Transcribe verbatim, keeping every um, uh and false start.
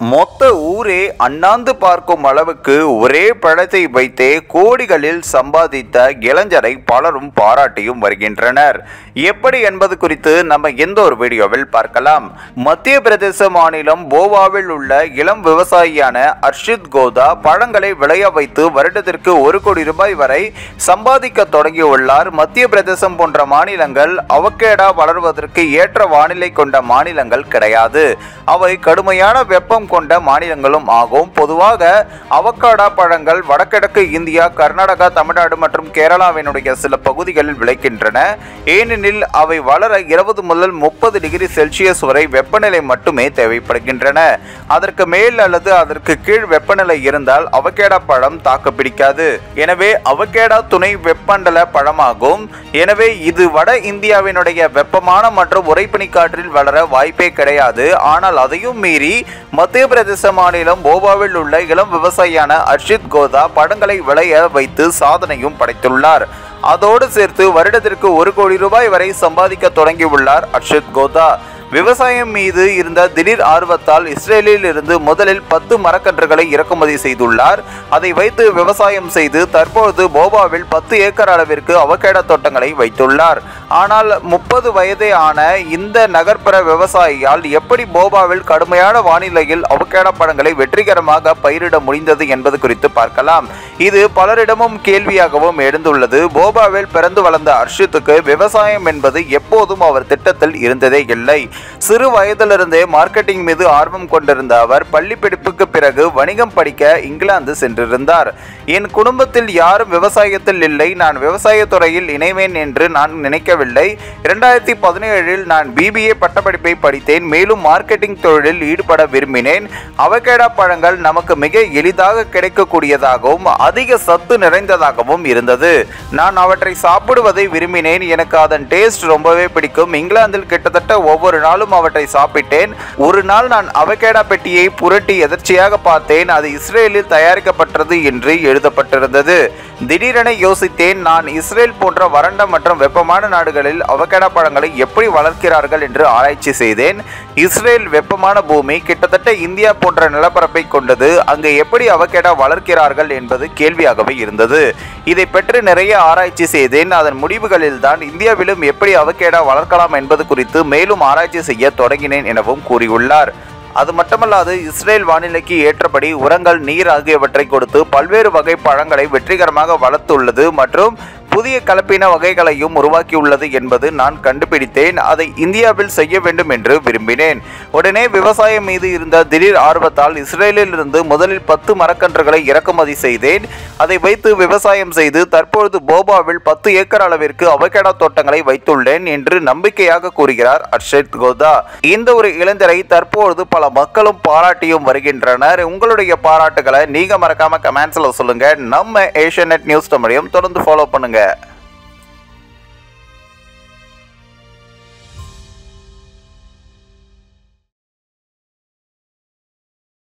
மொத்த ஊரே அண்ணாந்து பார்க்கும் அளவுக்கு ஒரே பழத்தை வைத்தே கோடிகளில் சம்பாதித்த இளைஞரை பலரும் பாராட்டியும் வருகின்றனர். எப்படி என்பது குறித்து நம்ம எந்த ஒரு வீடியோவில் பார்க்கலாம். மத்திய பிரதேச மாநிலம் போவாவில் உள்ள இளம் விவசாயியான அர்ஷித் கோதா பழங்களை விளைய வைத்து வருடத்திற்கு ஒரு கோடி ரூபாய் வரை சம்பாதிக்க தொடங்கியுள்ளார். மத்திய பிரதேசம் போன்ற மாநிலங்கள் அவகேடா வளர்வதற்கு ஏற்ற வானிலை கொண்ட மாநிலங்கள் கிடையாது. அவை கடுமையான வெப்பம் கொண்ட மாநிலங்களும் ஆகும். பொதுவாக அவகேடா பழங்கள் வடகிழக்கு இந்தியா, கர்நாடகா, தமிழ்நாடு மற்றும் கேரளாவினுடைய சில பகுதிகளில் விளைக்கின்றன. ஏனெனில் அவை வளர இருபது முதல் முப்பது டிகிரி செல்சியஸ் வரை வெப்பநிலை மட்டுமே தேவைப்படுகின்றன. அதற்கு மேல் அல்லது அதற்கு கீழ் வெப்பநிலை இருந்தால் அவகேடா பழம் தாக்குப்பிடிக்காது. எனவே அவகேடா துணை வெப்பமண்டல பழமாகும். எனவே இது வட இந்தியாவினுடைய வெப்பமான மற்றும் உறைபனி காற்றில் வளர வாய்ப்பே கிடையாது. ஆனால் அதையும் மீறி மத்திய பிரதேச மாநிலம் போபாவில் உள்ள இளம் விவசாயியான அர்ஷித் கோதா பழங்களை விளைய வைத்து சாதனையும் படைத்துள்ளார். அதோடு சேர்த்து வருடத்திற்கு ஒரு கோடி ரூபாய் வரை சம்பாதிக்க தொடங்கியுள்ளார் அர்ஷித் கோதா. விவசாயம் மீது இருந்த திடீர் ஆர்வத்தால் இஸ்ரேலில் இருந்து முதலில் பத்து மரக்கன்றுகளை இறக்குமதி செய்துள்ளார். அதை வைத்து விவசாயம் செய்து தற்போது போபாவில் பத்து ஏக்கர் அளவிற்கு அவகேடா தோட்டங்களை வைத்துள்ளார். ஆனால் முப்பது வயதே ஆன இந்த நகர்ப்புற விவசாயியால் எப்படி போபாவில் கடுமையான வானிலையில் அவகேடா பழங்களை வெற்றிகரமாக பயிரிட முடிந்தது என்பது குறித்து பார்க்கலாம். இது பலரிடமும் கேள்வியாகவும் எழுந்துள்ளது. போபாவில் பிறந்து வளர்ந்த அர்ஷித்துக்கு விவசாயம் என்பது எப்போதும் அவர் திட்டத்தில் இருந்ததே இல்லை. சிறு வயதிலிருந்தே மார்க்கெட்டிங் மீது ஆர்வம் கொண்டிருந்த அவர் பள்ளி படிப்புக்கு பிறகு வணிகம் படிக்க இங்கிலாந்து சென்றிருந்தார். என் குடும்பத்தில் யாரும் விவசாயத்தில் இல்லை, நான் விவசாயத்துறையில் இணைவேன் என்று நான் நினைக்கவில்லை. இரண்டாயிரத்தி பதினேழில் நான் பிபிஏ பட்டப்படிப்பை படித்தேன். மேலும் மார்க்கெட்டிங் தொழிலில் ஈடுபட விரும்பினேன். அவகேடா பழங்கள் நமக்கு மிக எளிதாக கிடைக்கக்கூடியதாகவும் அதிக சத்து நிறைந்ததாகவும் இருந்தது. நான் அவற்றை சாப்பிடுவதை விரும்பினேன். எனக்கு அதன் டேஸ்ட் ரொம்பவே பிடிக்கும். இங்கிலாந்தில் கிட்டத்தட்ட ஒவ்வொரு நாளும் அவற்றை சாப்பிட்டேன். ஒரு நாள் நான் அவகேடா பெட்டியை புரட்டி எதர்ச்சியாக பார்த்தேன். அது இஸ்ரேலில் தயாரிக்கப்பட்டது என்று எழுதப்பட்டிருந்தது. திடீரென யோசித்தேன், நான் இஸ்ரேல் போன்ற வறண்ட மற்றும் வெப்பமான நாடுகளில் அவகேடா பழங்களை எப்படி வளர்க்கிறார்கள் என்று ஆராய்ச்சி செய்தேன். இஸ்ரேல் வெப்பமான பூமி, கிட்டத்தட்ட இந்தியா போன்ற நிலப்பரப்பை கொண்டது. அங்கு எப்படி அவகேடா வளர்க்கிறார்கள் என்பது கேள்வியாகவே இருந்தது. இதை பற்றி நிறைய ஆராய்ச்சி செய்தேன். அதன் முடிவுகளில் தான் இந்தியாவிலும் எப்படி அவகேடா வளர்க்கலாம் என்பது குறித்து மேலும் ஆராய்ச்சி செய்ய தொடங்கினேன் எனவும் கூறியுள்ளார். அது மட்டுமல்லாது இஸ்ரேல் வானிலைக்கு ஏற்றபடி உரங்கள், நீர் ஆகியவற்றை கொடுத்து பல்வேறு வகை பழங்களை வெற்றிகரமாக வளர்த்துள்ளது மற்றும் புதிய கலப்பின வகைகளையும் உருவாக்கியுள்ளது என்பது நான் கண்டுபிடித்தேன். அதை இந்தியாவில் செய்ய வேண்டும் என்று விரும்பினேன். உடனே விவசாயம் மீது இருந்த திடீர் ஆர்வத்தால் இஸ்ரேலில் இருந்து முதலில் பத்து மரக்கன்றுகளை இறக்குமதி செய்தேன். அதை வைத்து விவசாயம் செய்து தற்பொழுது போபாவில் பத்து ஏக்கர் அளவிற்கு அவகேடா தோட்டங்களை வைத்துள்ளேன் என்று நம்பிக்கையாக கூறுகிறார் அர்ஷித் கோதா. இந்த ஒரு இளைஞரை தற்பொழுது பல மக்களும் பாராட்டியும் வருகின்றனர். உங்களுடைய பாராட்டுகளை நீங்க மறக்காம கமெண்ட்ஸ்ல சொல்லுங்க. நம்ம ஏஷியநெட் நியூஸ் தமிழையும் தொடர்ந்து ஃபாலோ பண்ணுங்க.